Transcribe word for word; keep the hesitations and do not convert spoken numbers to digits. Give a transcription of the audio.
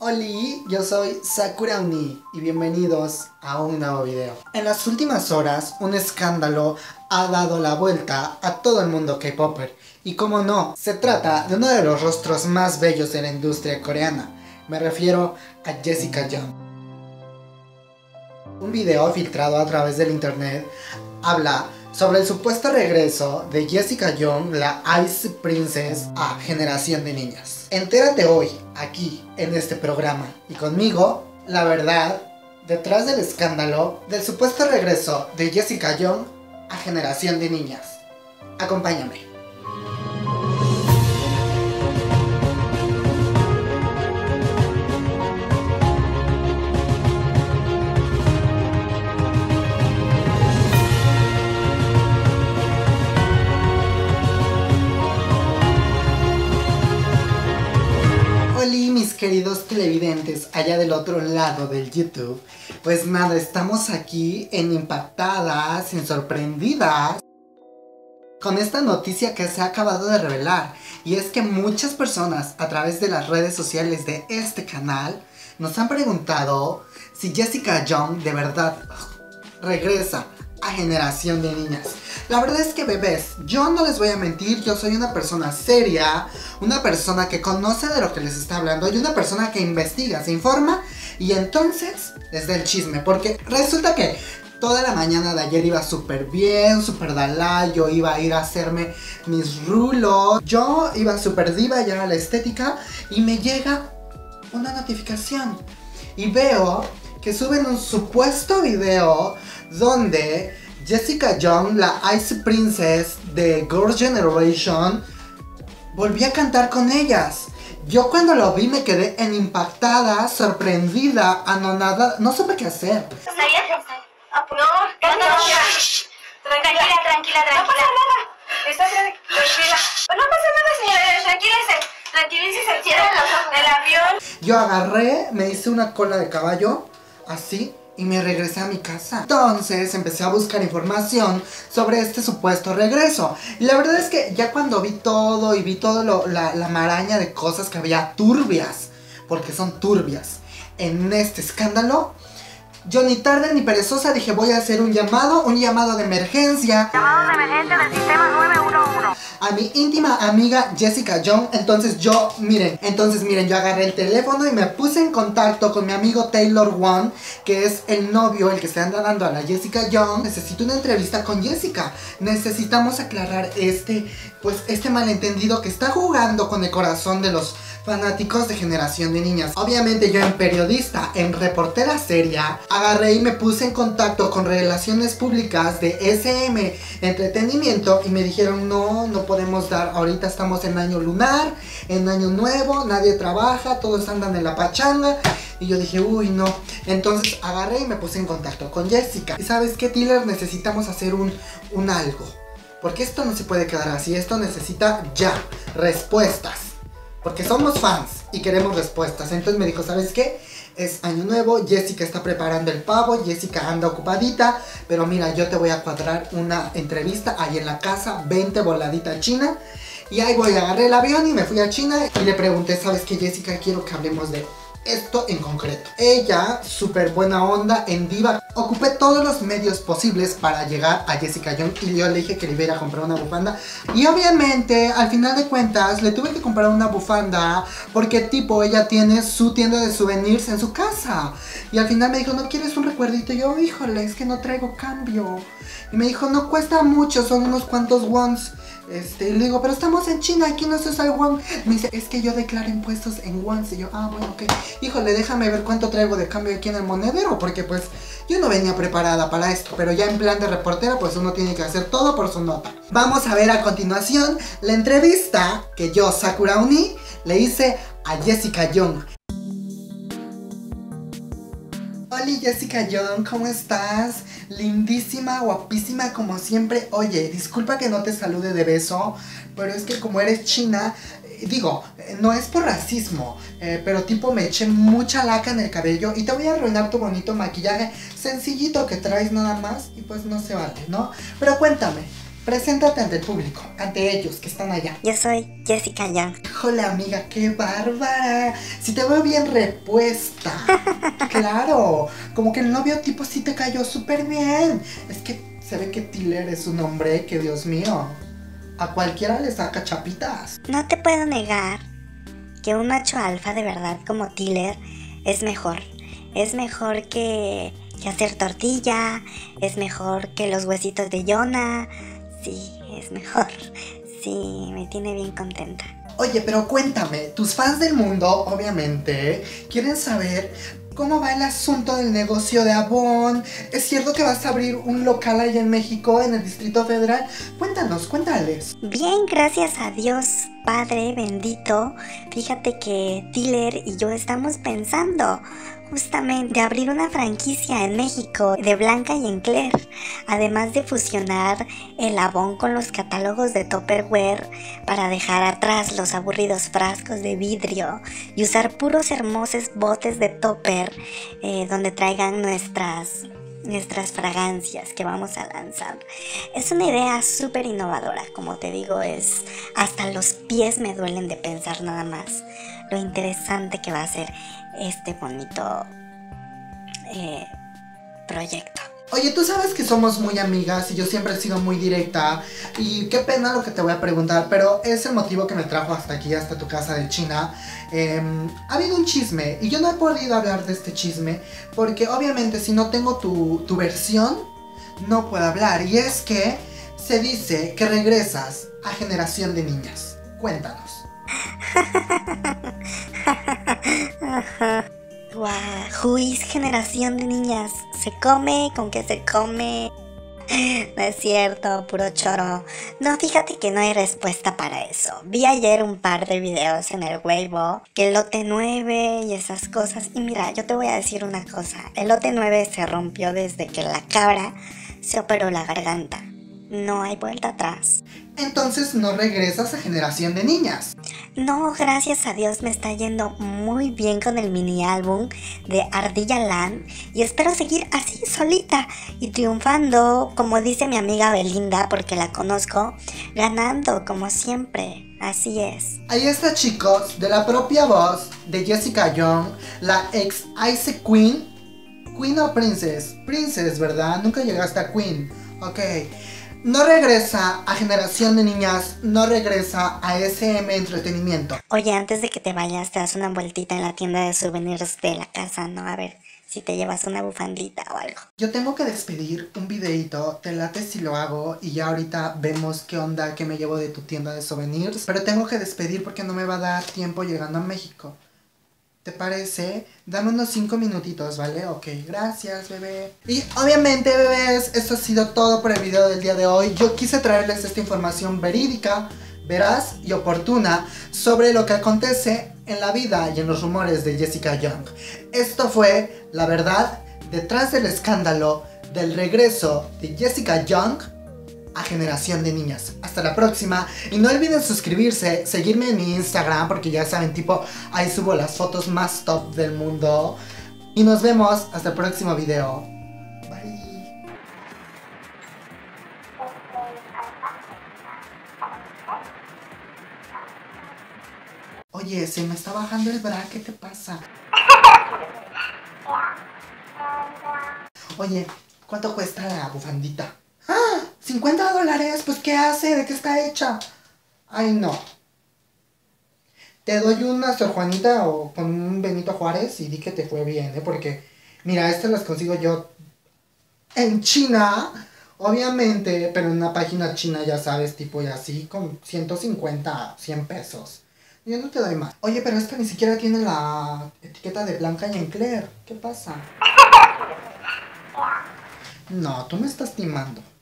Oli, yo soy Sakura Uni y bienvenidos a un nuevo video. En las últimas horas, un escándalo ha dado la vuelta a todo el mundo K-Popper. Y como no, se trata de uno de los rostros más bellos de la industria coreana. Me refiero a Jessica Jung. Un video filtrado a través del internet habla sobre el supuesto regreso de Jessica Jung, la Ice Princess, a Generación de Niñas. Entérate hoy, aquí, en este programa, y conmigo, la verdad, detrás del escándalo del supuesto regreso de Jessica Jung a Generación de Niñas. Acompáñame. Hola mis queridos televidentes allá del otro lado del YouTube. Pues nada, estamos aquí en impactadas, en sorprendidas con esta noticia que se ha acabado de revelar. Y es que muchas personas a través de las redes sociales de este canal nos han preguntado si Jessica Jung de verdad regresa a Generación de Niñas. La verdad es que, bebés, yo no les voy a mentir, yo soy una persona seria, una persona que conoce de lo que les está hablando y una persona que investiga, se informa y entonces les da el chisme, porque resulta que toda la mañana de ayer iba súper bien, súper dalai, yo iba a ir a hacerme mis rulos, yo iba súper diva ya a la estética y me llega una notificación y veo que suben un supuesto video donde Jessica Jung, la Ice Princess de Girls' Generation, volví a cantar con ellas. Yo cuando lo vi me quedé en impactada, sorprendida, anonadada, no supe qué hacer. No, no, no, tranquila, tranquila, tranquila. No pasa nada. Está tranquila. No pasa nada, señora. Tranquilícese. Tranquilícese. Cierra los ojos del avión. Yo agarré, me hice una cola de caballo, así, y me regresé a mi casa. Entonces empecé a buscar información sobre este supuesto regreso. Y la verdad es que ya cuando vi todo y vi todo lo, la, la maraña de cosas que había turbias, porque son turbias, en este escándalo, yo ni tarde ni perezosa dije voy a hacer un llamado, un llamado de emergencia. Llamado de emergencia del sistema nueve uno uno. A mi íntima amiga Jessica Jung. Entonces yo, miren, entonces miren, yo agarré el teléfono y me puse en contacto con mi amigo Taylor One, que es el novio, el que se anda dando a la Jessica Jung. Necesito una entrevista con Jessica. Necesitamos aclarar este, pues, este malentendido que está jugando con el corazón de los fanáticos de Generación de Niñas. Obviamente yo en periodista, en reportera seria, agarré y me puse en contacto con relaciones públicas de S M Entretenimiento y me dijeron no, no podemos dar, ahorita estamos en año lunar, en año nuevo, nadie trabaja, todos andan en la pachanga. Y yo dije, uy, no. Entonces agarré y me puse en contacto con Jessica. Y ¿sabes qué, Tiller? Necesitamos hacer un, un algo, porque esto no se puede quedar así, esto necesita ya respuestas. Porque somos fans y queremos respuestas. Entonces me dijo, ¿sabes qué? Es año nuevo, Jessica está preparando el pavo, Jessica anda ocupadita, pero mira, yo te voy a cuadrar una entrevista ahí en la casa, vente voladita a China. Y ahí voy, agarré el avión y me fui a China y le pregunté, ¿sabes qué, Jessica? Quiero que hablemos de esto en concreto. Ella, súper buena onda, en diva. Ocupé todos los medios posibles para llegar a Jessica Jung y yo le dije que le iba a ir a comprar una bufanda. Y obviamente, al final de cuentas, le tuve que comprar una bufanda porque tipo, ella tiene su tienda de souvenirs en su casa. Y al final me dijo, ¿no quieres un recuerdito? Y yo, híjole, es que no traigo cambio. Y me dijo, no cuesta mucho, son unos cuantos wons. Este, y le digo, pero estamos en China, aquí no se usa el won. Me dice, es que yo declaro impuestos en wons. Y yo, ah, bueno, ok. Híjole, déjame ver cuánto traigo de cambio aquí en el monedero, porque pues yo no venía preparada para esto. Pero ya en plan de reportera, pues uno tiene que hacer todo por su nota. Vamos a ver a continuación la entrevista que yo, Sakura Uni, le hice a Jessica Jung. Hola Jessica Jung, ¿cómo estás? Lindísima, guapísima como siempre. Oye, disculpa que no te salude de beso, pero es que como eres china, eh, digo, eh, no es por racismo, eh, pero tipo me eché mucha laca en el cabello y te voy a arruinar tu bonito maquillaje sencillito que traes nada más y pues no se vale, ¿no? Pero cuéntame, Preséntate ante el público, ante ellos que están allá. Yo soy Jessica Young. Híjole, amiga, qué bárbara. Si te veo bien repuesta. Claro, como que el novio tipo sí te cayó súper bien. Es que se ve que Tyler es un hombre que, Dios mío, a cualquiera le saca chapitas. No te puedo negar que un macho alfa de verdad como Tyler es mejor. Es mejor que, que hacer tortilla, es mejor que los huesitos de Jonah. Sí, es mejor. Sí, me tiene bien contenta. Oye, pero cuéntame, tus fans del mundo, obviamente, quieren saber cómo va el asunto del negocio de Avon. ¿Es cierto que vas a abrir un local allá en México, en el Distrito Federal? Cuéntanos, cuéntales. Bien, gracias a Dios, Padre bendito. Fíjate que Tyler y yo estamos pensando justamente abrir una franquicia en México de Blanca y Encler, además de fusionar el Avon con los catálogos de Tupperware para dejar atrás los aburridos frascos de vidrio y usar puros hermosos botes de topper eh, donde traigan nuestras nuestras fragancias que vamos a lanzar. Es una idea súper innovadora, como te digo, es hasta los pies me duelen de pensar nada más lo interesante que va a ser este bonito eh, proyecto. Oye, tú sabes que somos muy amigas y yo siempre he sido muy directa y qué pena lo que te voy a preguntar, pero es el motivo que me trajo hasta aquí, hasta tu casa de China. Eh, ha habido un chisme y yo no he podido hablar de este chisme porque obviamente si no tengo tu, tu versión no puedo hablar, y es que se dice que regresas a Generación de Niñas. Cuéntanos. Guau, Juiz, Generación de Niñas. ¿Se come? ¿Con qué se come? No es cierto, puro choro. No, fíjate que no hay respuesta para eso. Vi ayer un par de videos en el Weibo, que el lote nueve y esas cosas. Y mira, yo te voy a decir una cosa. El lote nueve se rompió desde que la cabra se operó la garganta. No hay vuelta atrás. Entonces no regresas a Generación de Niñas. No, gracias a Dios me está yendo muy bien con el mini álbum de Ardilla Land y espero seguir así solita y triunfando, como dice mi amiga Belinda, porque la conozco, ganando como siempre. Así es. Ahí está, chicos, de la propia voz de Jessica Young, la ex Ice Queen. Queen o Princess? Princess, ¿verdad? Nunca llegaste a Queen. Ok. No regresa a Generación de Niñas, no regresa a S M Entretenimiento. Oye, antes de que te vayas, te das una vueltita en la tienda de souvenirs de la casa, ¿no? A ver si te llevas una bufandita o algo. Yo tengo que despedir un videito, te late si lo hago y ya ahorita vemos qué onda que me llevo de tu tienda de souvenirs. Pero tengo que despedir porque no me va a dar tiempo llegando a México. ¿Te parece? Dame unos cinco minutitos, ¿vale? Ok, gracias, bebé. Y obviamente, bebés, esto ha sido todo por el video del día de hoy. Yo quise traerles esta información verídica, veraz y oportuna sobre lo que acontece en la vida y en los rumores de Jessica Young. Esto fue la verdad detrás del escándalo del regreso de Jessica Young a Generación de Niñas. Hasta la próxima y no olviden suscribirse, seguirme en mi Instagram porque ya saben, tipo, ahí subo las fotos más top del mundo y nos vemos hasta el próximo video. Bye. Oye, se me está bajando el bra, ¿qué te pasa? Oye, ¿cuánto cuesta la bufandita? ¡Ah! ¿cincuenta dólares? Pues ¿qué hace? ¿De qué está hecha? Ay, no. Te doy una Sor Juanita o con un Benito Juárez y di que te fue bien, ¿eh? Porque, mira, estas las consigo yo en China, obviamente, pero en una página china, ya sabes, tipo y así, con ciento cincuenta, cien pesos. Yo no te doy más. Oye, pero esta ni siquiera tiene la etiqueta de Blanca y Encler. ¿Qué pasa? No, tú me estás timando.